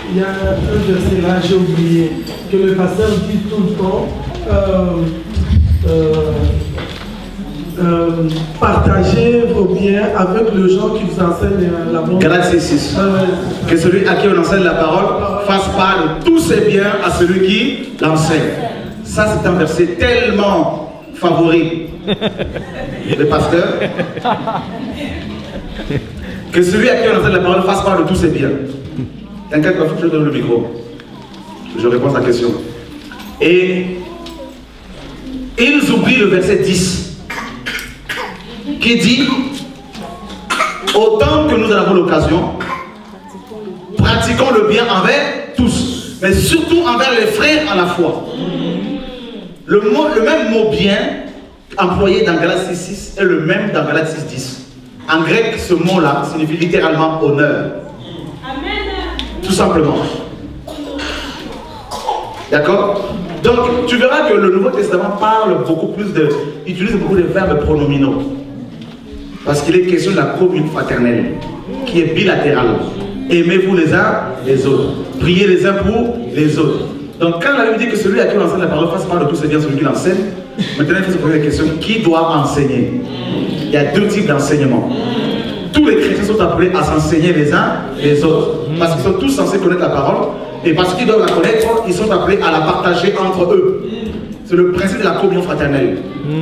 il y a un verset là, j'ai oublié, que le pasteur dit tout le temps, partagez vos biens avec les gens qui vous enseignent la bonne. Galatie 6. Que celui à qui on enseigne la parole fasse part de tous ses biens à celui qui l'enseigne. Ça, c'est un verset tellement favori des pasteurs. Que celui à qui on enseigne la parole fasse part de tous ses biens. T'inquiète pas, il faut que je donne le micro. Je réponds à ta question. Et ils oublient le verset 10 qui dit: autant que nous en avons l'occasion, pratiquons le bien envers tous, mais surtout envers les frères à la foi. Le même mot bien employé dans Galatie 6 est le même dans Galatie 10. En grec, ce mot-là signifie littéralement honneur. Tout simplement. D'accord? Donc, tu verras que le Nouveau Testament parle beaucoup plus utilise beaucoup de verbes pronominaux. Parce qu'il est question de la communion fraternelle, qui est bilatérale. Aimez-vous les uns les autres. Priez les uns pour les autres. Donc, quand la Bible dit que celui à qui on enseigne la parole fasse part de tous ses biens, celui qui l'enseigne, maintenant il faut se poser la question: qui doit enseigner? Il y a deux types d'enseignement. Tous les chrétiens sont appelés à s'enseigner les uns les autres. Parce qu'ils sont tous censés connaître la parole. Et parce qu'ils doivent la connaître, ils sont appelés à la partager entre eux. C'est le principe de la communion fraternelle.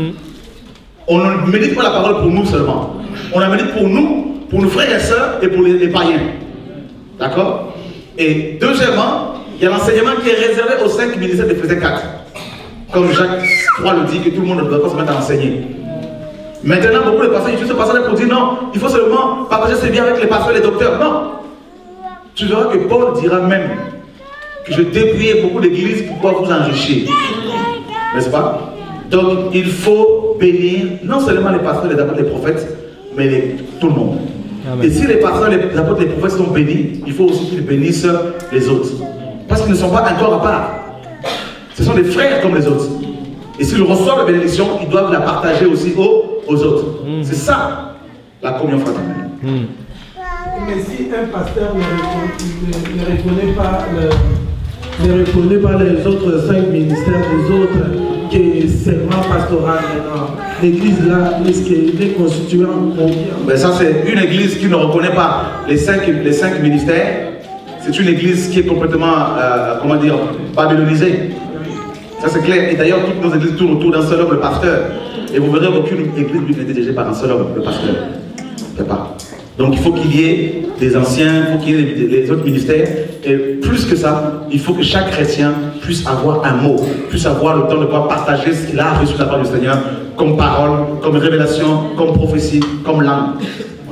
On ne médite pas la parole pour nous seulement. On la médite pour nos frères et sœurs et pour les païens. D'accord? Et deuxièmement, il y a l'enseignement qui est réservé aux 5 ministères d'Éphésiens 4. Comme Jacques 3 le dit, que tout le monde ne doit pas se mettre à enseigner. Maintenant, beaucoup de pasteurs utilisent ce passage pour dire non, il faut seulement partager ses biens avec les pasteurs et les docteurs. Non. Tu verras que Paul dira même que je dépouillais beaucoup d'églises pour pouvoir vous enrichir. N'est-ce pas? Donc, il faut bénir non seulement les pasteurs, les apôtres, les prophètes, mais tout le monde. Amen. Et si les pasteurs, les apôtres, les prophètes sont bénis, il faut aussi qu'ils bénissent les autres. Parce qu'ils ne sont pas un corps à part. Ce sont des frères comme les autres. Et s'ils reçoivent la bénédiction, ils doivent la partager aussi aux autres. C'est ça, la communion fraternelle. Mais si un pasteur ne reconnaît pas les autres 5 ministères des autres, qui est seulement pastoral maintenant, l'église là, est-ce qu'elle est constituée en combien? Ben ça, c'est une église qui ne reconnaît pas les 5 ministères. C'est une église qui est complètement, comment dire, babylonisée. Ça c'est clair. Et d'ailleurs, toutes nos églises tournent autour d'un seul homme, le pasteur. Et vous verrez aucune église qui est dirigée par un seul homme, le pasteur. Il n'y a pas. Donc il faut qu'il y ait des anciens, il faut qu'il y ait les autres ministères. Et plus que ça, il faut que chaque chrétien puisse avoir un mot, puisse avoir le temps de pouvoir partager ce qu'il a reçu de la part du Seigneur, comme parole, comme révélation, comme prophétie, comme langue.